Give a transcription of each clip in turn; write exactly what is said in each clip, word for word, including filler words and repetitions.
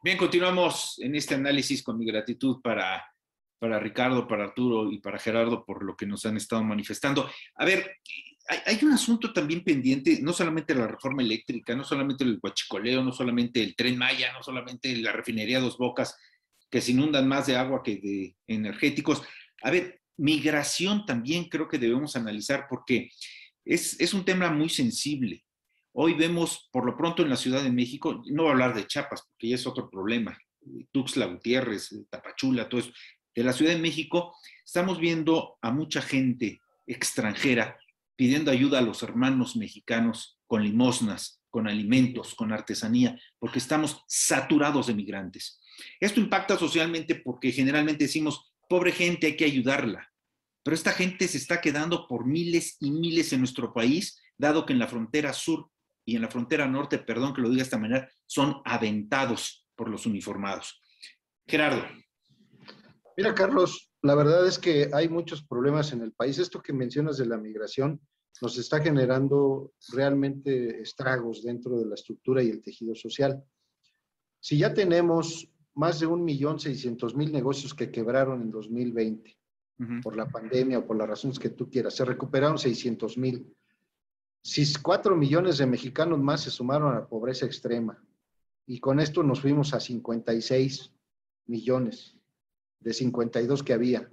Bien, continuamos en este análisis con mi gratitud para, para Ricardo, para Arturo y para Gerardo por lo que nos han estado manifestando. A ver, hay, hay un asunto también pendiente, no solamente la reforma eléctrica, no solamente el huachicoleo, no solamente el Tren Maya, no solamente la refinería Dos Bocas, que se inundan más de agua que de energéticos. A ver, migración también creo que debemos analizar porque es, es un tema muy sensible. Hoy vemos, por lo pronto en la Ciudad de México, no voy a hablar de Chiapas, porque ya es otro problema, Tuxtla Gutiérrez, Tapachula, todo eso. De la Ciudad de México, estamos viendo a mucha gente extranjera pidiendo ayuda a los hermanos mexicanos con limosnas, con alimentos, con artesanía, porque estamos saturados de migrantes. Esto impacta socialmente porque generalmente decimos, pobre gente, hay que ayudarla. Pero esta gente se está quedando por miles y miles en nuestro país, dado que en la frontera sur y en la frontera norte, perdón que lo diga de esta manera, son aventados por los uniformados. Gerardo. Mira, Carlos, la verdad es que hay muchos problemas en el país. Esto que mencionas de la migración nos está generando realmente estragos dentro de la estructura y el tejido social. Si ya tenemos más de un millón seiscientos mil negocios que quebraron en dos mil veinte, uh-huh, por la pandemia o por las razones que tú quieras, se recuperaron seiscientos mil. Si cuatro millones de mexicanos más se sumaron a la pobreza extrema, y con esto nos fuimos a cincuenta y seis millones de cincuenta y dos que había.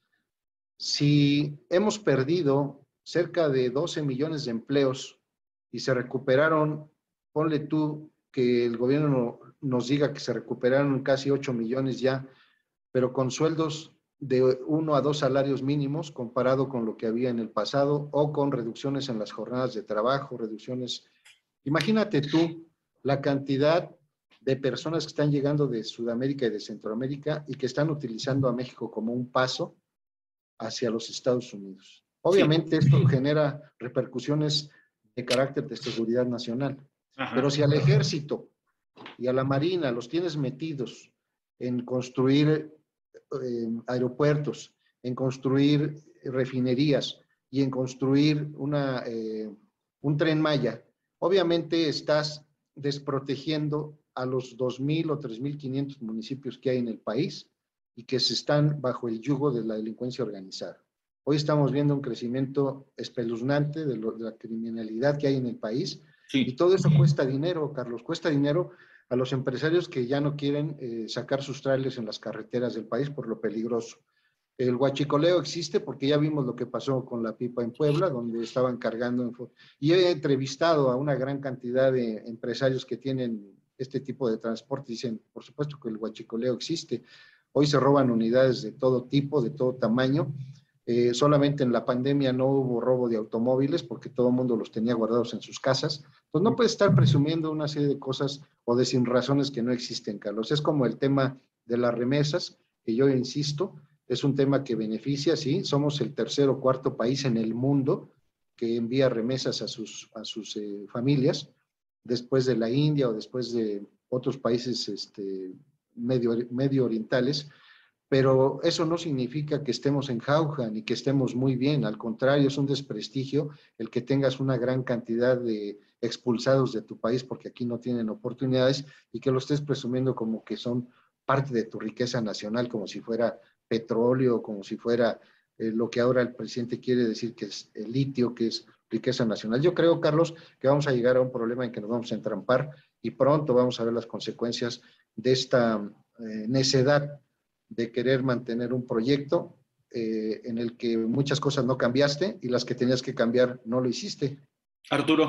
Si hemos perdido cerca de doce millones de empleos y se recuperaron, ponle tú que el gobierno nos diga que se recuperaron casi ocho millones ya, pero con sueldos de uno a dos salarios mínimos comparado con lo que había en el pasado, o con reducciones en las jornadas de trabajo, reducciones. Imagínate tú la cantidad de personas que están llegando de Sudamérica y de Centroamérica y que están utilizando a México como un paso hacia los Estados Unidos. Obviamente sí, esto genera repercusiones de carácter de seguridad nacional. Ajá. Pero si al ejército y a la marina los tienes metidos en construir eh, aeropuertos, en construir refinerías y en construir una, eh, un Tren Maya, obviamente estás desprotegiendo a los dos mil o tres mil quinientos municipios que hay en el país y que se están bajo el yugo de la delincuencia organizada. Hoy estamos viendo un crecimiento espeluznante de, lo, de la criminalidad que hay en el país, sí, y todo eso cuesta dinero, Carlos, cuesta dinero a los empresarios que ya no quieren eh, sacar sus trailers en las carreteras del país por lo peligroso. El huachicoleo existe porque ya vimos lo que pasó con la pipa en Puebla, donde estaban cargando. En... Y he entrevistado a una gran cantidad de empresarios que tienen este tipo de transporte. Dicen, por supuesto que el huachicoleo existe. Hoy se roban unidades de todo tipo, de todo tamaño. Eh, solamente en la pandemia no hubo robo de automóviles porque todo el mundo los tenía guardados en sus casas. Entonces no puedes estar presumiendo una serie de cosas o de sin razones que no existen, Carlos. Es como el tema de las remesas, que yo insisto, es un tema que beneficia, sí, somos el tercer o cuarto país en el mundo que envía remesas a sus, a sus eh, familias, después de la India o después de otros países este, medio, medio orientales, pero eso no significa que estemos en jauja ni que estemos muy bien, al contrario, es un desprestigio el que tengas una gran cantidad de expulsados de tu país porque aquí no tienen oportunidades y que lo estés presumiendo como que son parte de tu riqueza nacional, como si fuera petróleo, como si fuera eh, lo que ahora el presidente quiere decir que es el litio, que es riqueza nacional. Yo creo, Carlos, que vamos a llegar a un problema en que nos vamos a entrampar y pronto vamos a ver las consecuencias de esta eh, necedad de querer mantener un proyecto eh, en el que muchas cosas no cambiaste y las que tenías que cambiar no lo hiciste. Arturo.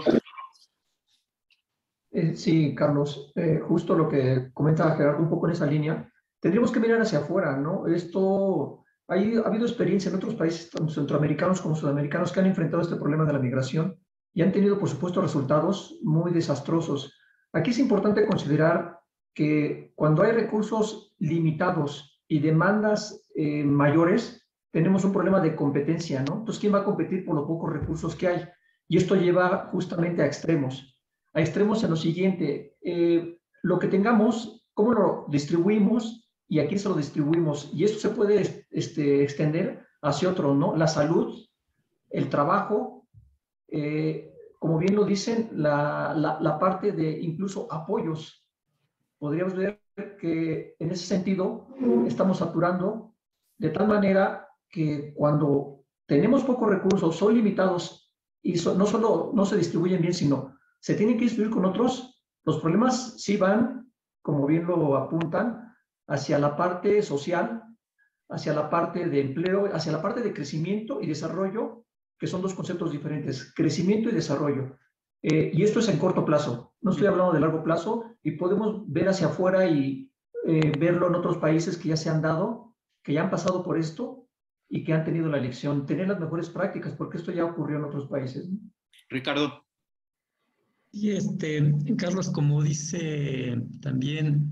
Eh, sí, Carlos, eh, justo lo que comentaba Gerardo un poco en esa línea, tendríamos que mirar hacia afuera, ¿no? Esto, hay, ha habido experiencia en otros países, tanto centroamericanos como sudamericanos, que han enfrentado este problema de la migración y han tenido, por supuesto, resultados muy desastrosos. Aquí es importante considerar que cuando hay recursos limitados y demandas eh, mayores, tenemos un problema de competencia, ¿no? Entonces, ¿quién va a competir por los pocos recursos que hay? Y esto lleva justamente a extremos. A extremos en lo siguiente, eh, lo que tengamos, cómo lo distribuimos y a quién se lo distribuimos. Y esto se puede este, extender hacia otro, ¿no? La salud, el trabajo, eh, como bien lo dicen, la, la, la parte de incluso apoyos. podríamos ver que en ese sentido estamos saturando de tal manera que cuando tenemos pocos recursos, son limitados y so, no solo no se distribuyen bien, sino se tienen que distribuir con otros, los problemas sí van, como bien lo apuntan, hacia la parte social, hacia la parte de empleo, hacia la parte de crecimiento y desarrollo, que son dos conceptos diferentes, crecimiento y desarrollo. Eh, y esto es en corto plazo, no estoy hablando de largo plazo, y podemos ver hacia afuera y eh, verlo en otros países que ya se han dado, que ya han pasado por esto y que han tenido la elección, tener las mejores prácticas, porque esto ya ocurrió en otros países, ¿no? Ricardo. Y este, Carlos, como dice también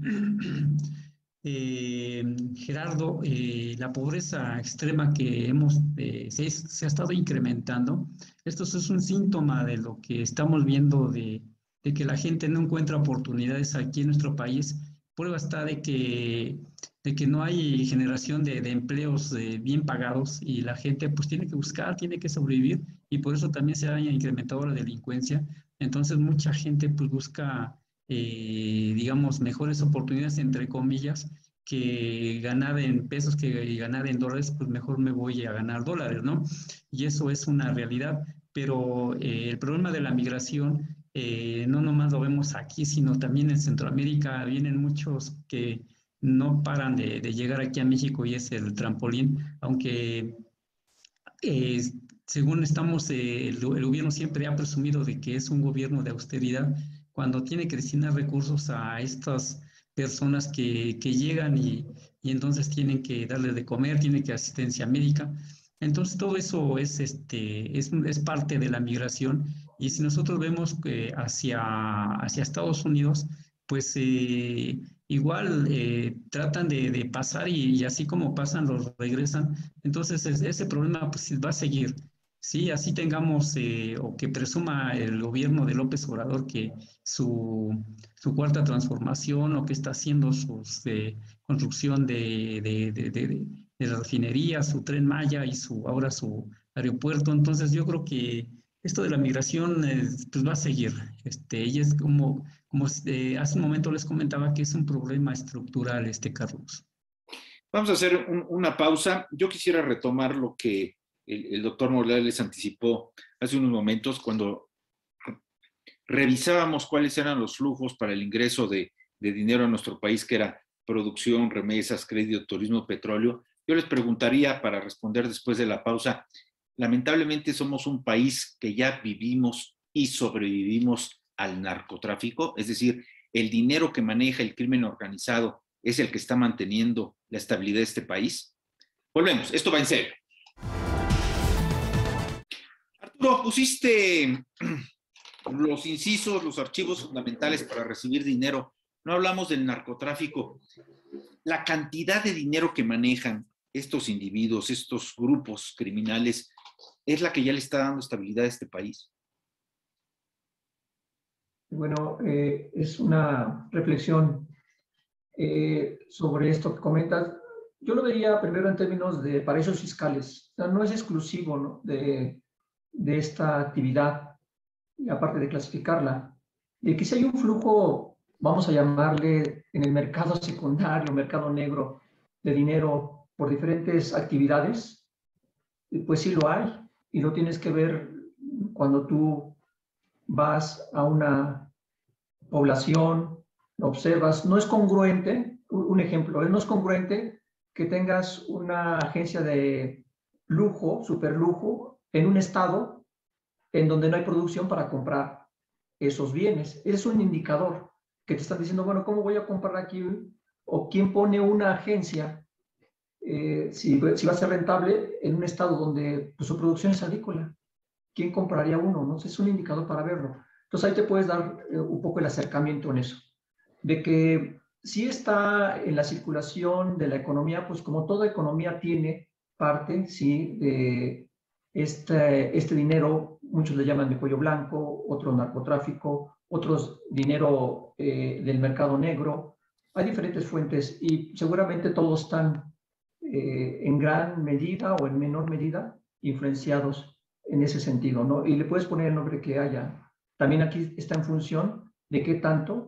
eh, Gerardo, eh, la pobreza extrema que hemos, eh, se, se ha estado incrementando, esto es un síntoma de lo que estamos viendo de, de que la gente no encuentra oportunidades aquí en nuestro país. Prueba está de que, de que no hay generación de, de empleos eh, bien pagados y la gente pues tiene que buscar, tiene que sobrevivir, y por eso también se ha incrementado la delincuencia. Entonces mucha gente pues busca, eh, digamos, mejores oportunidades, entre comillas, que ganar en pesos, que ganar en dólares, pues mejor me voy a ganar dólares, ¿no? Y eso es una realidad. Pero eh, el problema de la migración, eh, no nomás lo vemos aquí, sino también en Centroamérica. Vienen muchos que no paran de, de llegar aquí a México y es el trampolín, aunque eh, según estamos, eh, el, el gobierno siempre ha presumido de que es un gobierno de austeridad, cuando tiene que destinar recursos a estas personas que, que llegan y, y entonces tienen que darles de comer, tienen que asistencia médica. Entonces todo eso es, este, es, es parte de la migración, y si nosotros vemos que hacia, hacia Estados Unidos, pues eh, igual eh, tratan de, de pasar y, y así como pasan los regresan. Entonces es, ese problema pues va a seguir. Sí, así tengamos eh, o que presuma el gobierno de López Obrador que su, su cuarta transformación, o que está haciendo su eh, construcción de, de, de, de, de la refinería, su Tren Maya y su, ahora su aeropuerto. Entonces yo creo que esto de la migración eh, pues va a seguir. Este, y es como, como eh, hace un momento les comentaba, que es un problema estructural, este, Carlos. Vamos a hacer un, una pausa. Yo quisiera retomar lo que el, el doctor Morales anticipó hace unos momentos, cuando revisábamos cuáles eran los flujos para el ingreso de, de dinero a nuestro país, que era producción, remesas, crédito, turismo, petróleo. Yo les preguntaría, para responder después de la pausa, lamentablemente somos un país que ya vivimos y sobrevivimos al narcotráfico, es decir, el dinero que maneja el crimen organizado es el que está manteniendo la estabilidad de este país. Volvemos, esto va en serio. Arturo, pusiste los incisos, los archivos fundamentales para recibir dinero. No hablamos del narcotráfico. La cantidad de dinero que manejan estos individuos, estos grupos criminales, es la que ya le está dando estabilidad a este país. Bueno, eh, es una reflexión eh, sobre esto que comentas. Yo lo vería primero en términos de paraísos fiscales. O sea, no es exclusivo, ¿no?, de, de esta actividad, y aparte de clasificarla, de que si hay un flujo, vamos a llamarle en el mercado secundario, mercado negro, de dinero por diferentes actividades, pues sí lo hay, y lo tienes que ver cuando tú vas a una población, lo observas. No es congruente, un ejemplo, no es congruente que tengas una agencia de lujo, superlujo, en un estado en donde no hay producción para comprar esos bienes. Es un indicador que te están diciendo, bueno, ¿cómo voy a comprar aquí? O quién pone una agencia, eh, si, si va a ser rentable en un estado donde pues, su producción es agrícola. ¿Quién compraría uno? ¿No? Es un indicador para verlo. Entonces ahí te puedes dar eh, un poco el acercamiento en eso. De que sí está en la circulación de la economía, pues como toda economía tiene parte, sí, de este, este dinero, muchos le llaman de cuello blanco, otros narcotráfico, otros dinero eh, del mercado negro. Hay diferentes fuentes y seguramente todos están eh, en gran medida o en menor medida influenciados en ese sentido, ¿no? Y le puedes poner el nombre que haya. También aquí está en función de qué tanto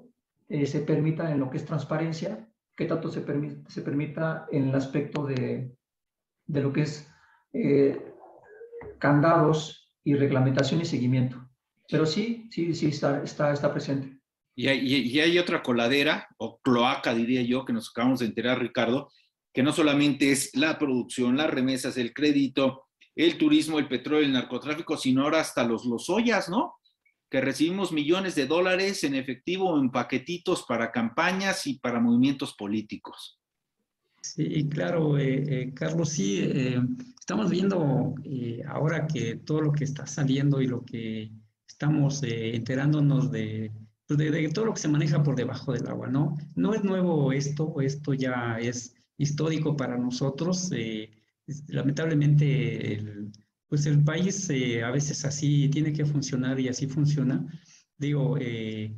eh, se permita en lo que es transparencia, qué tanto se, permi se permita en el aspecto de, de lo que es eh, candados y reglamentación y seguimiento. Pero sí, sí, sí está, está, está presente. Y hay, y hay otra coladera, o cloaca diría yo, que nos acabamos de enterar, Ricardo, que no solamente es la producción, las remesas, el crédito, el turismo, el petróleo, el narcotráfico, sino ahora hasta los lozoyas, ¿no? Que recibimos millones de dólares en efectivo o en paquetitos para campañas y para movimientos políticos. Sí, claro, eh, eh, Carlos, sí, eh, estamos viendo eh, ahora que todo lo que está saliendo y lo que estamos eh, enterándonos de, pues de, de todo lo que se maneja por debajo del agua, ¿no? No es nuevo esto, esto ya es histórico para nosotros. Eh, es- lamentablemente, el, pues el país eh, a veces así tiene que funcionar y así funciona. Digo, eh,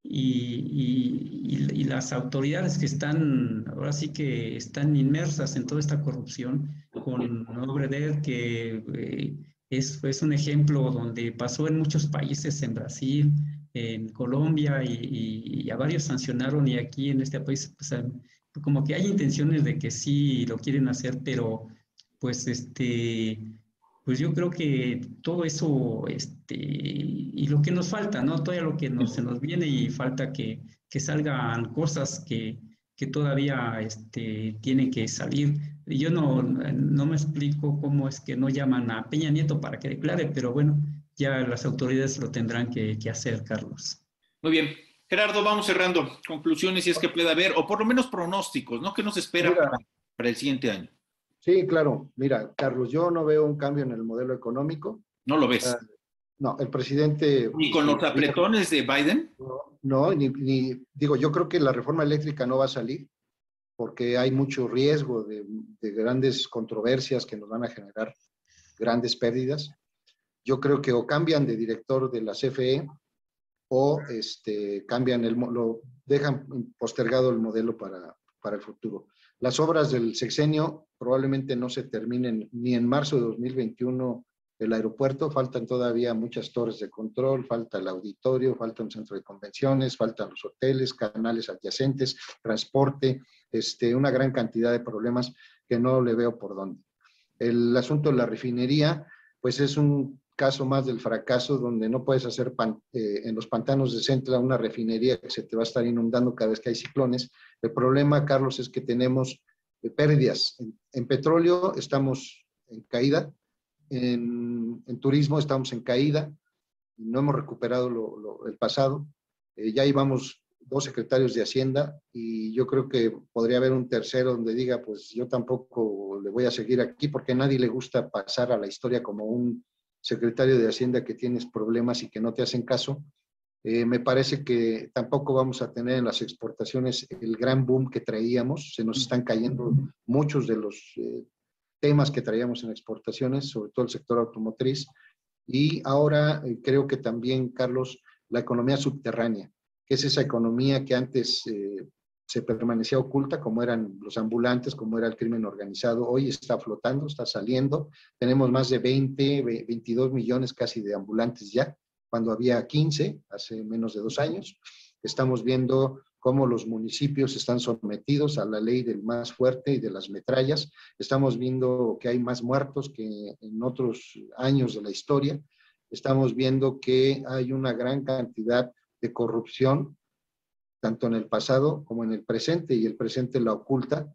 y, y- y las autoridades que están, ahora sí que están inmersas en toda esta corrupción, con Obrador, que eh, es, es un ejemplo donde pasó en muchos países, en Brasil, en Colombia, y, y- y a varios sancionaron, y aquí en este país, pues, han- como que hay intenciones de que sí lo quieren hacer, pero pues este pues yo creo que todo eso, este, y lo que nos falta, ¿no? Todo lo que nos, se nos viene y falta que, que salgan cosas que, que todavía este, tienen que salir. Y yo no, no me explico cómo es que no llaman a Peña Nieto para que declare, pero bueno, ya las autoridades lo tendrán que, que hacer, Carlos. Muy bien. Gerardo, vamos cerrando. Conclusiones, si es que puede haber, o por lo menos pronósticos, ¿no? ¿Qué nos espera Mira, para, para el siguiente año? sí, claro. Mira, Carlos, yo no veo un cambio en el modelo económico. No lo Ah, ves. no, el presidente, Ni pues, con su los gobierno, apretones de Biden. no, no, ni, ni- digo, yo creo que la reforma eléctrica no va a salir porque hay mucho riesgo de, de grandes controversias que nos van a generar grandes pérdidas. Yo creo que o cambian de director de la C F E o este, cambian el, lo dejan postergado el modelo para, para el futuro. Las obras del sexenio probablemente no se terminen ni en marzo de dos mil veintiuno el aeropuerto, faltan todavía muchas torres de control, falta el auditorio, falta un centro de convenciones, faltan los hoteles, canales adyacentes, transporte, este, una gran cantidad de problemas que no le veo por dónde. El asunto de la refinería, pues es un caso más del fracaso donde no puedes hacer pan, eh, en los pantanos de Centla una refinería que se te va a estar inundando cada vez que hay ciclones. El problema, Carlos, es que tenemos eh, pérdidas. En, en petróleo estamos en caída, en, en turismo estamos en caída, no hemos recuperado lo, lo, el pasado. Eh, ya íbamos dos secretarios de Hacienda y yo creo que podría haber un tercero donde diga, pues yo tampoco le voy a seguir aquí porque a nadie le gusta pasar a la historia como un secretario de Hacienda que tienes problemas y que no te hacen caso. Eh, me parece que tampoco vamos a tener en las exportaciones el gran boom que traíamos. Se nos están cayendo muchos de los eh, temas que traíamos en exportaciones, sobre todo el sector automotriz. Y ahora eh, creo que también, Carlos, la economía subterránea, que es esa economía que antes eh, se permanecía oculta, como eran los ambulantes, como era el crimen organizado, hoy está flotando, está saliendo. Tenemos más de veinte, veintidós millones casi de ambulantes ya, cuando había quince, hace menos de dos años. Estamos viendo cómo los municipios están sometidos a la ley del más fuerte y de las metrallas. Estamos viendo que hay más muertos que en otros años de la historia. Estamos viendo que hay una gran cantidad de corrupción, tanto en el pasado como en el presente, y el presente la oculta.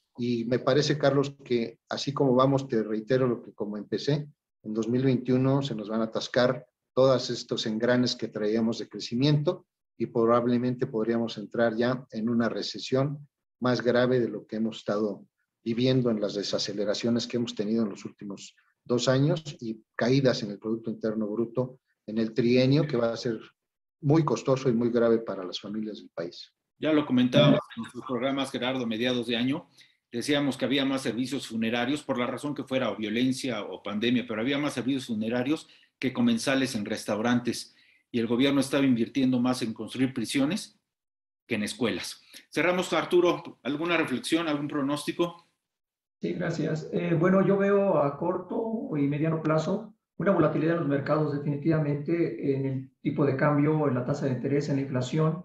Y me parece, Carlos, que así como vamos, te reitero lo que como empecé, en dos mil veintiuno se nos van a atascar todos estos engranes que traíamos de crecimiento y probablemente podríamos entrar ya en una recesión más grave de lo que hemos estado viviendo en las desaceleraciones que hemos tenido en los últimos dos años y caídas en el Producto Interno Bruto en el trienio, que va a ser muy costoso y muy grave para las familias del país. Ya lo comentábamos en nuestros programas, Gerardo, mediados de año. Decíamos que había más servicios funerarios, por la razón que fuera, o violencia o pandemia, pero había más servicios funerarios que comensales en restaurantes. Y el gobierno estaba invirtiendo más en construir prisiones que en escuelas. Cerramos, Arturo. ¿Alguna reflexión, algún pronóstico? Sí, gracias. Eh, bueno, yo veo a corto y mediano plazo una volatilidad en los mercados definitivamente en el tipo de cambio, en la tasa de interés, en la inflación.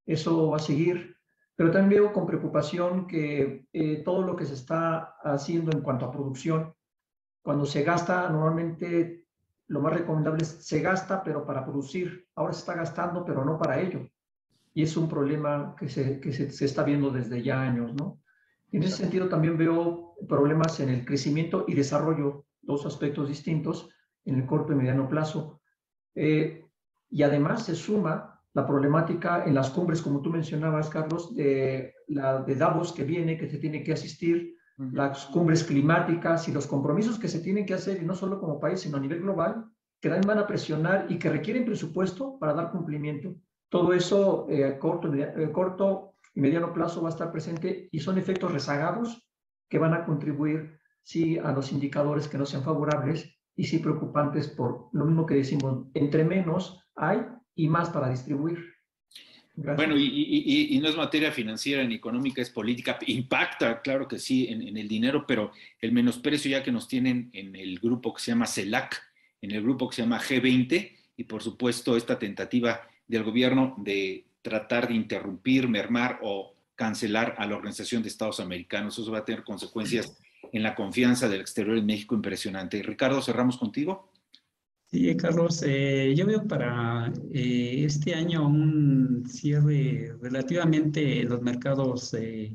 eso va a seguir. Pero también veo con preocupación que eh, todo lo que se está haciendo en cuanto a producción, cuando se gasta, normalmente lo más recomendable es se gasta, pero para producir. Ahora se está gastando, pero no para ello. Y es un problema que se, que se, se está viendo desde ya años, ¿no? En ese sentido también veo problemas en el crecimiento y desarrollo, dos aspectos distintos en el corto y mediano plazo. Eh, y además se suma la problemática en las cumbres, como tú mencionabas, Carlos, de, la, de Davos que viene, que se tiene que asistir, uh-huh. las cumbres climáticas y los compromisos que se tienen que hacer, y no solo como país, sino a nivel global, que también van a presionar y que requieren presupuesto para dar cumplimiento. Todo eso eh, a corto, eh, corto y mediano plazo va a estar presente y son efectos rezagados que van a contribuir, sí, a los indicadores que no sean favorables y sí preocupantes por lo mismo que decimos, entre menos hay y más para distribuir. Gracias. Bueno, y, y, y no es materia financiera ni económica, es política. Impacta, claro que sí, en, en el dinero, pero el menosprecio ya que nos tienen en el grupo que se llama CELAC, en el grupo que se llama G veinte, y por supuesto esta tentativa del gobierno de tratar de interrumpir, mermar o cancelar a la Organización de Estados Americanos. Eso va a tener consecuencias en la confianza del exterior en México impresionante. Ricardo, cerramos contigo. Sí, Carlos, eh, yo veo para eh, este año un cierre relativamente en los mercados eh,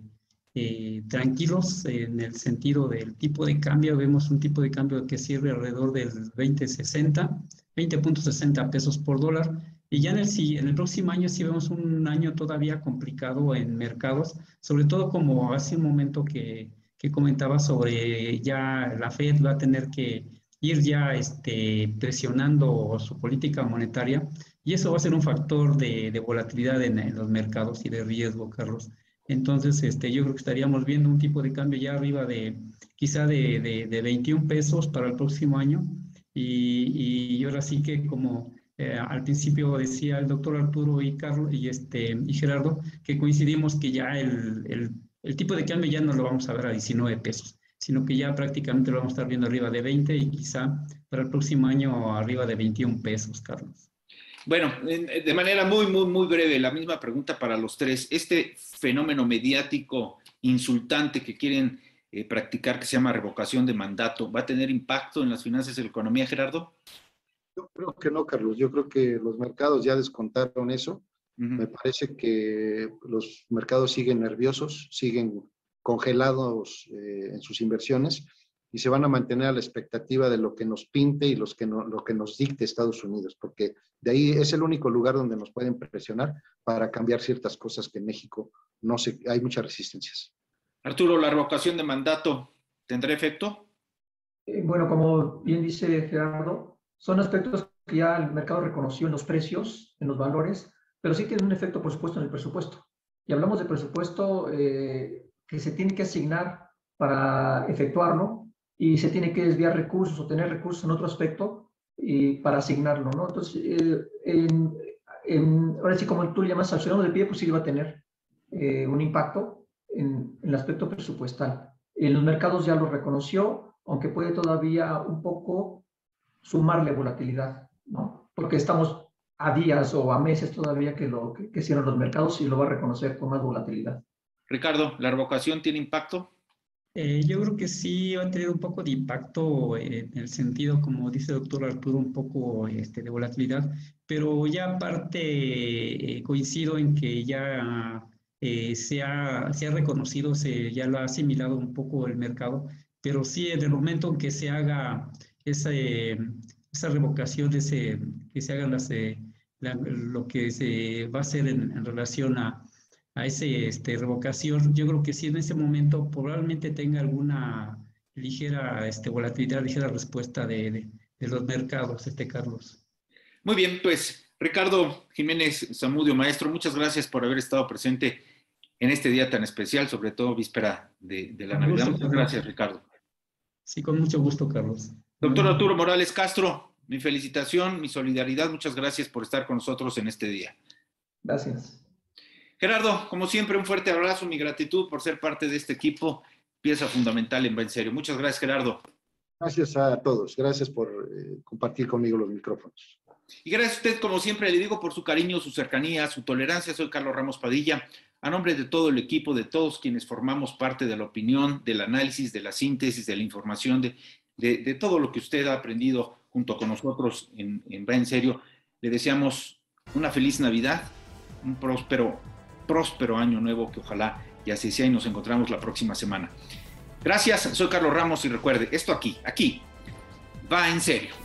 eh, tranquilos en el sentido del tipo de cambio. Vemos un tipo de cambio que cierre alrededor del veinte sesenta, veinte punto sesenta pesos por dólar. Y ya en el, en el próximo año sí vemos un año todavía complicado en mercados, sobre todo como hace un momento que, que comentaba sobre ya la Fed va a tener que ir ya este, presionando su política monetaria y eso va a ser un factor de, de volatilidad en, en los mercados y de riesgo, Carlos. Entonces, este, yo creo que estaríamos viendo un tipo de cambio ya arriba de quizá de, de, de veintiún pesos para el próximo año y, y ahora sí que como eh, al principio decía el doctor Arturo y, Carlos, y, este, y Gerardo, que coincidimos que ya el, el, el tipo de cambio ya no lo vamos a ver a diecinueve pesos, sino que ya prácticamente lo vamos a estar viendo arriba de veinte y quizá para el próximo año arriba de veintiún pesos, Carlos. Bueno, de manera muy, muy, muy breve, la misma pregunta para los tres. Este fenómeno mediático insultante que quieren eh, practicar, que se llama revocación de mandato, ¿va a tener impacto en las finanzas y la economía, Gerardo? Yo creo que no, Carlos. Yo creo que los mercados ya descontaron eso. Uh-huh. Me parece que los mercados siguen nerviosos, siguen congelados eh, en sus inversiones y se van a mantener a la expectativa de lo que nos pinte y los que no, lo que nos dicte Estados Unidos, porque de ahí es el único lugar donde nos pueden presionar para cambiar ciertas cosas que en México no se, hay muchas resistencias. Arturo, ¿la revocación de mandato tendrá efecto? Eh, bueno, como bien dice Gerardo, son aspectos que ya el mercado reconoció en los precios, en los valores, pero sí tienen un efecto, por supuesto, en el presupuesto. Y hablamos de presupuesto eh, que se tiene que asignar para efectuarlo y se tiene que desviar recursos o tener recursos en otro aspecto y para asignarlo, ¿no? Entonces, eh, en, en, ahora sí, como tú le llamas, al ciudadano de pie, pues sí va a tener eh, un impacto en, en el aspecto presupuestal. En los mercados ya lo reconoció, aunque puede todavía un poco sumarle volatilidad, ¿no? Porque estamos a días o a meses todavía que lo que, que cierran los mercados y lo va a reconocer con más volatilidad. Ricardo, ¿la revocación tiene impacto? Eh, yo creo que sí va a tener un poco de impacto eh, en el sentido, como dice el doctor Arturo, un poco este, de volatilidad, pero ya aparte eh, coincido en que ya eh, se, ha, se ha reconocido, se, ya lo ha asimilado un poco el mercado, pero sí en el momento en que se haga esa, eh, esa revocación, ese, que se hagan las, eh, la, lo que se va a hacer en, en relación a a esa este, revocación, yo creo que sí en ese momento probablemente tenga alguna ligera este, volatilidad, ligera respuesta de, de, de los mercados, este Carlos. Muy bien, pues Ricardo Jiménez Zamudio, maestro, muchas gracias por haber estado presente en este día tan especial, sobre todo víspera de, de la con Navidad. Gusto, muchas gracias, Ricardo. Sí, con mucho gusto, Carlos. Doctor Arturo Morales Castro, mi felicitación, mi solidaridad, muchas gracias por estar con nosotros en este día. Gracias. Gerardo, como siempre, un fuerte abrazo, mi gratitud por ser parte de este equipo, pieza fundamental en Va en Serio. Muchas gracias, Gerardo. Gracias a todos, gracias por eh, compartir conmigo los micrófonos. Y gracias a usted, como siempre, le digo, por su cariño, su cercanía, su tolerancia. Soy Carlos Ramos Padilla. A nombre de todo el equipo, de todos quienes formamos parte de la opinión, del análisis, de la síntesis, de la información, de, de, de todo lo que usted ha aprendido junto con nosotros en, en Va en Serio, le deseamos una feliz Navidad, un próspero, próspero año nuevo, que ojalá y así sea, y nos encontramos la próxima semana. Gracias, soy Carlos Ramos y recuerde, esto aquí, aquí, Va en Serio.